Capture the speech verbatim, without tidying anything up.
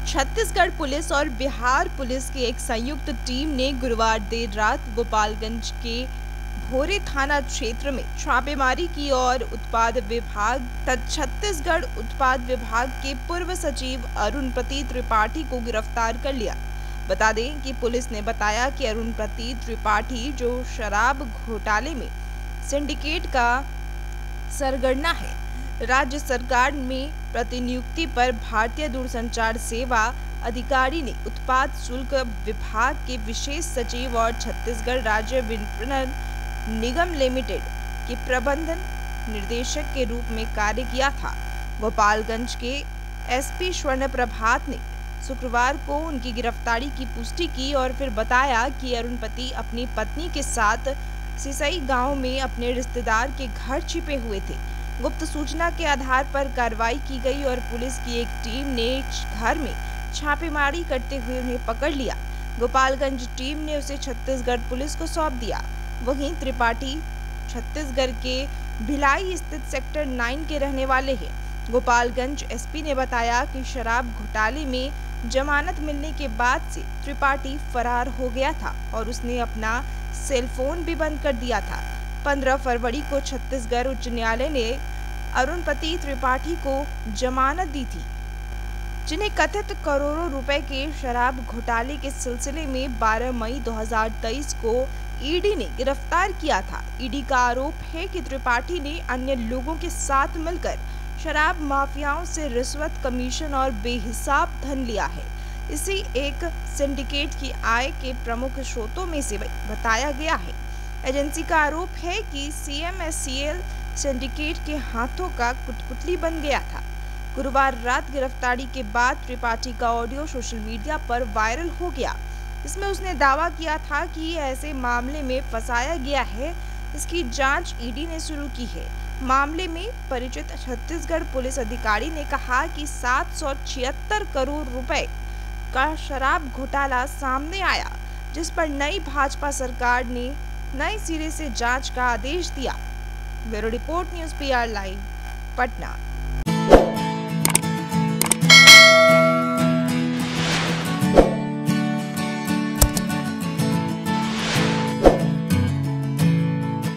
Chhattisgarh police और Bihar police की एक संयुक्त टीम ने गुरुवार देर रात गोपालगंज के भोरे थाना क्षेत्र में छापेमारी की और उत्पाद विभाग तथा छत्तीसगढ़ उत्पाद विभाग के पूर्व सचिव अरुणपति त्रिपाठी को गिरफ्तार कर लिया। बता दें कि पुलिस ने बताया कि अरुणपति त्रिपाठी, जो शराब घोटाले में सिंडिकेट का सरगना है, राज्य सरकार में प्रतिनियुक्ति पर भारतीय दूरसंचार सेवा अधिकारी ने उत्पाद शुल्क विभाग के विशेष सचिव और छत्तीसगढ़ राज्य विपणन निगम लिमिटेड के प्रबंधन निर्देशक के रूप में कार्य किया था। गोपालगंज के एसपी स्वर्ण प्रभात ने शुक्रवार को उनकी गिरफ्तारी की पुष्टि की और फिर बताया कि अरुणपति अपनी पत्नी के साथ सिसई गांव में अपने रिश्तेदार के घर छिपे हुए थे। गुप्त सूचना के आधार पर कार्रवाई की गई और पुलिस की एक टीम ने घर में छापेमारी करते हुए उन्हें पकड़ लिया। गोपालगंज टीम ने उसे छत्तीसगढ़ पुलिस को सौंप दिया। वहीं त्रिपाठी छत्तीसगढ़ के भिलाई स्थित सेक्टर नौ के रहने वाले हैं। गोपालगंज एसपी ने बताया कि शराब घोटाले में जमानत मिलने के बाद से त्रिपाठी फरार हो गया था और उसने अपना सेलफोन भी बंद कर दिया था। पंद्रह फरवरी को छत्तीसगढ़ उच्च न्यायालय ने अरुणपति त्रिपाठी को जमानत दी थी, जिन्हें कथित करोड़ों रुपए के शराब घोटाले के सिलसिले में बारह मई दो हज़ार तेईस को ईडी ने गिरफ्तार किया था। ईडी का आरोप है कि त्रिपाठी ने अन्य लोगों के साथ मिलकर शराब माफियाओं से रिश्वत, कमीशन और बेहिसाब धन लिया है। इसी एक सिंडिकेट की आय के प्रमुख स्रोतों में से बताया गया है। एजेंसी का आरोप है कि सीएमएससीएल सिंडिकेट के हाथों का कुटपुतली बन गया था। गुरुवार रात गिरफ्तारी के बाद त्रिपाठी का ऑडियो सोशल मीडिया पर वायरल हो गया। इसमें उसने दावा किया था कि ऐसे मामले में फंसाया गया है। इसकी जांच ईडी ने शुरू की है। मामले में परिचित छत्तीसगढ़ पुलिस अधिकारी ने कहा कि सात सौ छिहत्तर करोड़ रुपए का शराब घोटाला सामने आया, जिस पर नई भाजपा सरकार ने नए सिरे से जांच का आदेश दिया। Bureau report, news PR live, Patna.